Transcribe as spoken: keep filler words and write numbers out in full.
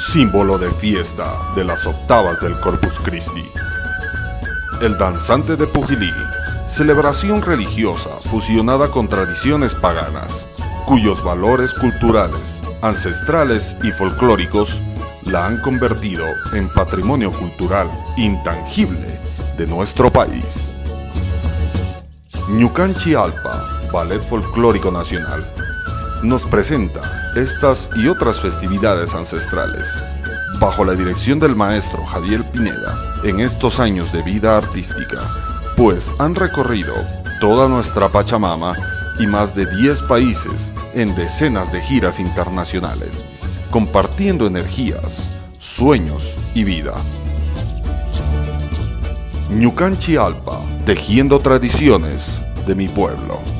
símbolo de fiesta de las octavas del Corpus Christi. El danzante de Pujilí, celebración religiosa fusionada con tradiciones paganas, cuyos valores culturales, ancestrales y folclóricos la han convertido en patrimonio cultural intangible de nuestro país. Ñucanchi Alpa, Ballet Folclórico Nacional, nos presenta estas y otras festividades ancestrales, bajo la dirección del maestro Javier Pineda, en estos años de vida artística, pues han recorrido toda nuestra Pachamama y más de diez países en decenas de giras internacionales, compartiendo energías, sueños y vida. Ñucanchi Alpa, tejiendo tradiciones de mi pueblo.